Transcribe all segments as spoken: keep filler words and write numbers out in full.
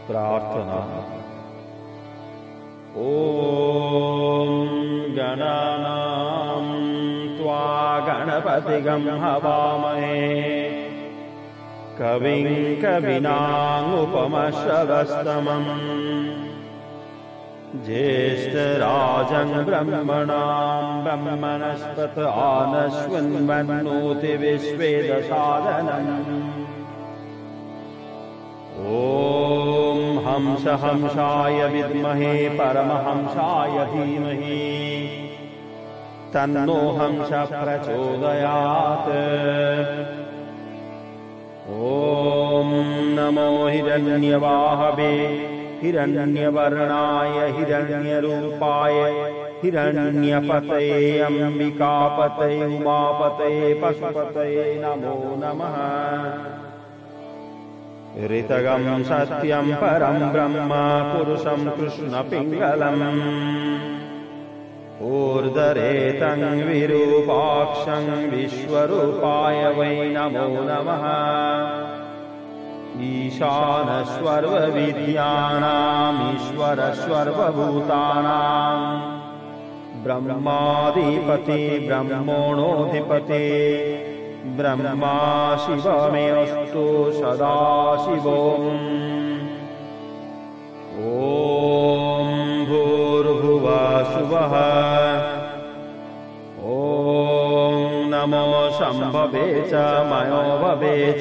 प्रार्थना। ॐ गणानां त्वा गणपतिगं हवामहे कविं कवीनामुपमश्रवस्तमम् ज्येष्ठराजं ब्रह्मणां ब्रह्मणस्पत आनश्वन्वन्नोति विश्वेदसादनम्। ॐ हंस हंसाय विद्महे परमहंसाय धीमहि तन्नो हंस प्रचोदयात्। ॐ नमो हिरण्यवाहवे हिरण्यवर्णाय हिरण्यरूपाय हिरण्यपतये अम्बिकापतये उमापतये पशुपतये नमो नमः। ऋतगं सत्यं परं ब्रह्म पुरुषं कृष्णपिङ्गलम् ऊर्ध्वरेतं विरूपाक्षं विश्वरूपाय वै नमो नमः। ईशानस्वर्वविद्यानाम् ईश्वरस्वर्वभूतानां ब्रह्माधिपति ब्रह्मणोऽधिपति ब्रह्मा शिवमेऽस्तु सदाशिवम्। ॐ भूर्भुवः ॐ नमो शम्भवे च मयो भवे च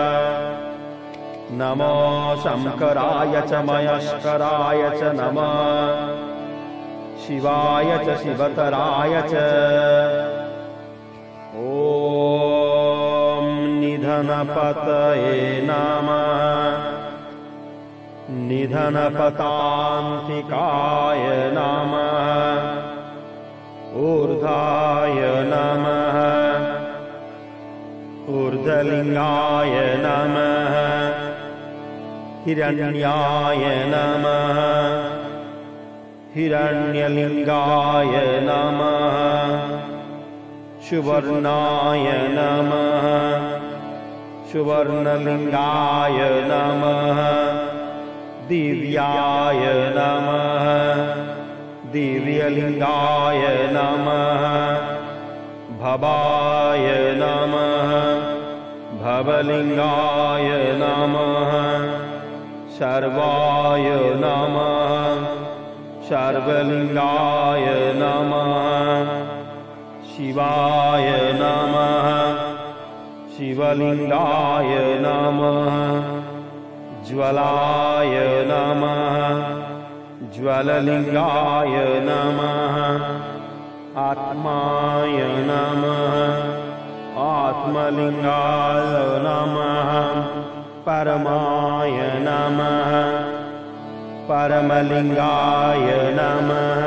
नमो शङ्कराय च मयस्कराय च नमः शिवाय च शिवतराय च। ॐ निधनपतये नमः निधनपतान्तिकाय नमः ऊर्ध्वाय नमः ऊर्ध्वलिङ्गाय नमः हिरण्याय नमः हिरण्यलिङ्गाय नमः सुवर्णाय नमः सुवर्णलिङ्गाय नमः दिव्याय नमः दिव्यलिङ्गाय नमः भवाय नमः भवलिङ्गाय नमः सर्वाय नमः सर्वलिङ्गाय नमः शिवाय नमः शिवलिङ्गाय नमः ज्वलाय नमः ज्वललिङ्गाय नमः आत्माय नमः आत्मलिङ्गाय नमः परमाय नमः परमलिङ्गाय नमः।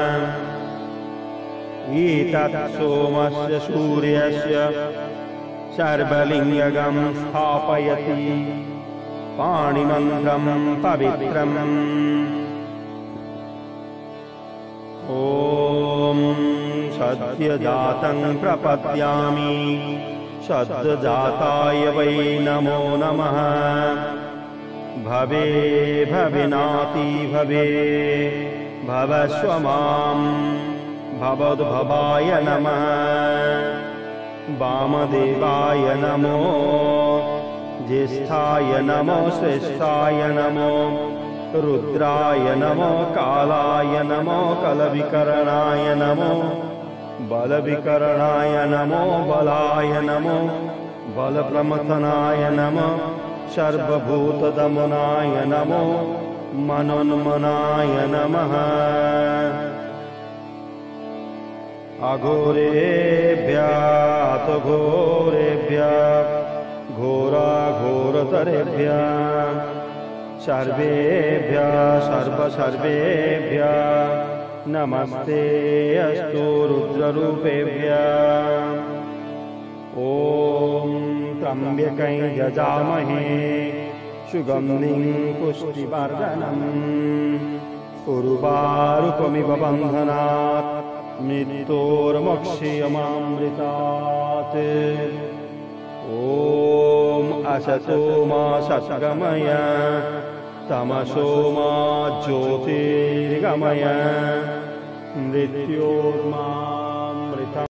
एतत् सोमस्य सूर्यस्य सर्वलिङ्गं स्थापयति पाणिमन्त्रं पवित्रम्। ॐ सद्यजातं प्रपद्यामि सद्यजाताय वै नमो नमः। भवे भविनाति भवे भवस्व मां भवोद्भवाय नमः। वामदेवाय नमो ज्येष्ठाय नमो श्रेष्ठाय नमो रुद्राय नमो कालाय नमो कलविकरणाय नमो बलविकरणाय नमो बलाय नमो बलप्रमथनाय नमो सर्वभूतदमनाय नमो मनोन्मनाय नमः। अघोरेभ्यः अथ घोरेभ्यः घोराघोरतरेभ्यः सर्वेभ्यः सर्वसर्वेभ्यः नमस्ते अस्तु रुद्ररूपेभ्यः। ॐ त्र्यम्बकं यजामहे सुगन्धिं पुष्टिवर्धनम् उर्वारुकमिव बन्धनात् मृत्योर्मोक्षयमामृतात्। ॐ असतो मा सद्गमय तमसो मा ज्योतिर्गमय मृत्योर्मामृतम्